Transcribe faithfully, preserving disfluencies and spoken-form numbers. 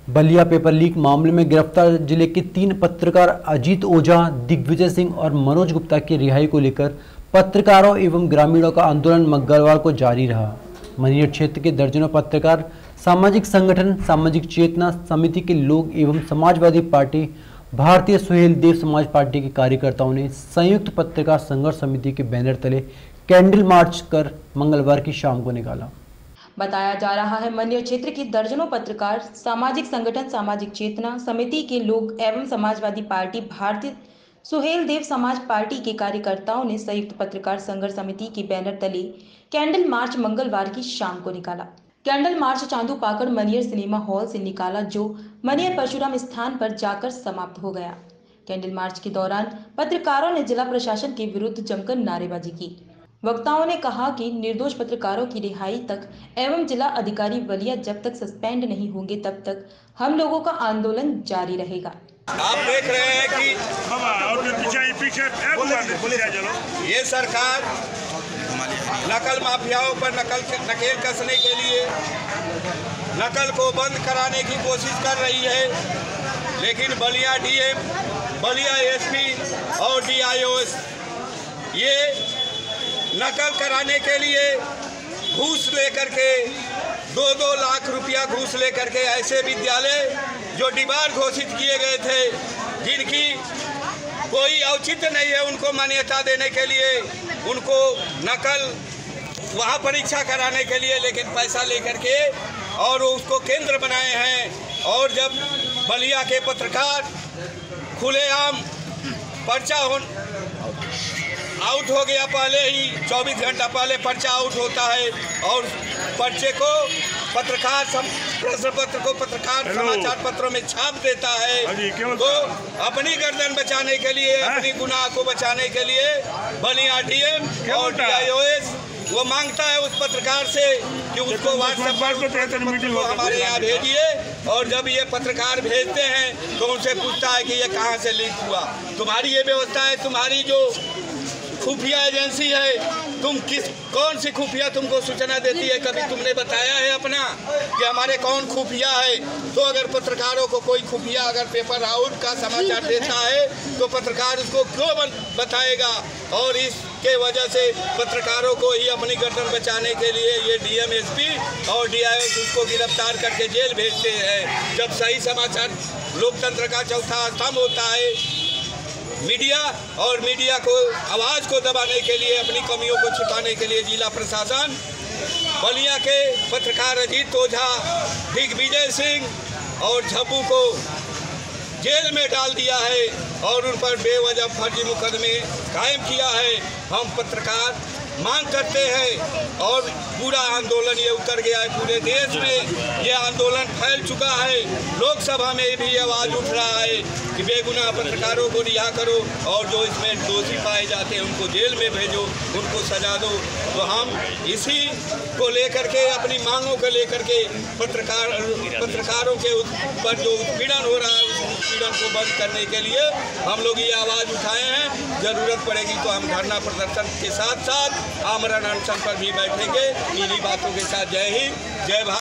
Ballia paper leak मामले में गिरफ्तार जिले के तीन पत्रकार अजीत ओझा, दिग्विजय सिंह और मनोज गुप्ता की रिहाई को लेकर पत्रकारों एवं ग्रामीणों का आंदोलन मंगलवार को जारी रहा। मनियर क्षेत्र के दर्जनों पत्रकार, सामाजिक संगठन, सामाजिक चेतना समिति के लोग एवं समाजवादी पार्टी, भारतीय सुहेल देव समाज पार्टी के कार्यकर्ताओं ने संयुक्त पत्रकार संघर्ष समिति के बैनर तले कैंडल मार्च कर मंगलवार की शाम को निकाला। बताया जा रहा है मनियर क्षेत्र के दर्जनों पत्रकार, सामाजिक संगठन, सामाजिक चेतना समिति के लोग एवं समाजवादी पार्टी, भारतीय सुहेल देव समाज पार्टी के कार्यकर्ताओं ने संयुक्त पत्रकार संघर्ष समिति के बैनर तले कैंडल मार्च मंगलवार की शाम को निकाला। Candle march Chandu Pakad Maniyar cinema hall से निकाला, जो मनियर परशुराम स्थान पर जाकर समाप्त हो गया। कैंडल मार्च के दौरान पत्रकारों ने जिला प्रशासन के विरुद्ध जमकर नारेबाजी की। वक्ताओं ने कहा कि निर्दोष पत्रकारों की रिहाई तक एवं जिला अधिकारी बलिया जब तक सस्पेंड नहीं होंगे तब तक हम लोगों का आंदोलन जारी रहेगा। आप देख रहे हैं कि ये सरकार नकल माफियाओं पर नकल नकेल कसने के लिए नकल को बंद कराने की कोशिश कर रही है, लेकिन बलिया डीएम, बलिया एसपी और डीआईओएस ये नकल कराने के लिए घूस लेकर के दो दो लाख रुपया घूस लेकर के ऐसे विद्यालय जो डिबार घोषित किए गए थे, जिनकी कोई औचित्य नहीं है उनको मान्यता देने के लिए, उनको नकल वहाँ परीक्षा कराने के लिए लेकिन पैसा लेकर के और उसको केंद्र बनाए हैं। और जब बलिया के पत्रकार खुलेआम पर्चा हो आउट हो गया, पहले ही चौबीस घंटा पहले पर्चा आउट होता है और पर्चे को पत्रकार प्रश्न पत्र को पत्रकार समाचार पत्रों में छाप देता है, तो अपनी गर्दन बचाने के लिए, अपनी गुनाह को बचाने के लिए बलिया डीएम और डीआईओएस वो मांगता है उस पत्रकार से कि उसको व्हाट्सएप पर को हमारे यहाँ भेजिए, और जब ये पत्रकार भेजते हैं तो उनसे पूछता है कि ये कहाँ से लीक हुआ। तुम्हारी ये व्यवस्था है, तुम्हारी जो खुफिया एजेंसी है, तुम किस कौन सी खुफिया तुमको सूचना देती है? कभी तुमने बताया है अपना कि हमारे कौन खुफिया है? तो अगर पत्रकारों को कोई खुफिया अगर पेपर आउट का समाचार देता है तो पत्रकार उसको क्यों बताएगा? और इसके वजह से पत्रकारों को ही अपनी गर्दन बचाने के लिए ये डीएम, एसपी और डीआईओ उसको गिरफ्तार करके जेल भेजते हैं। जब सही समाचार लोकतंत्र का चौथा स्तंभ होता है, मीडिया और मीडिया को आवाज़ को दबाने के लिए, अपनी कमियों को छिपाने के लिए जिला प्रशासन बलिया के पत्रकार अजीत ओझा, दिग्विजय सिंह और झब्बू को जेल में डाल दिया है और उन पर बेवजह फर्जी मुकदमे कायम किया है। हम पत्रकार मांग करते हैं और पूरा आंदोलन ये उतर गया है, पूरे देश में ये आंदोलन फैल चुका है। लोकसभा में भी आवाज़ उठ रहा है कि बेगुनाह पत्रकारों को रिहा करो और जो इसमें दोषी पाए जाते हैं उनको जेल में भेजो, उनको सजा दो। तो हम इसी को लेकर के, अपनी मांगों को लेकर के पत्रकार पत्रकारों के ऊपर जो उत्पीड़न हो रहा है उस उत्पीड़न को बंद करने के लिए हम लोग ये आवाज़ उठाए हैं। ज़रूरत पड़ेगी तो हम धरना प्रदर्शन के साथ साथ आमरण अनशन पर भी बैठेंगे। इन्हीं बातों के साथ जय हिंद, जय भारत।